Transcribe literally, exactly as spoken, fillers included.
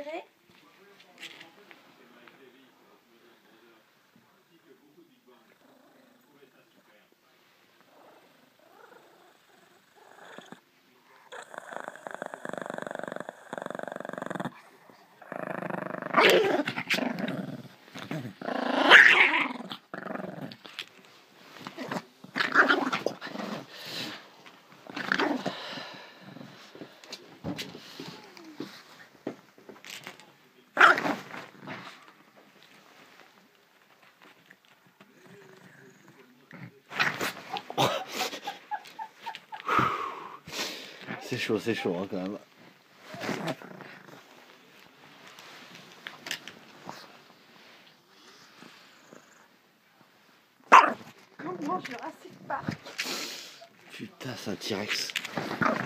serré. C'est chaud, c'est chaud hein, quand même. Comment Jurassic Park? Putain, c'est un T-Rex.